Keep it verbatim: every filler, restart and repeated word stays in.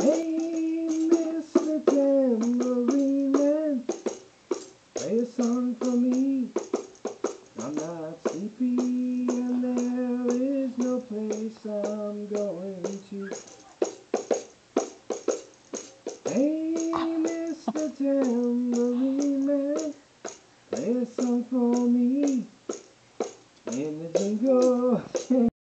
Hey, Mister Tambourine Man, play a song for me. I'm not sleepy and there is no place I'm going to. Hey, Mister Tambourine Man, play a song for me. In the jingle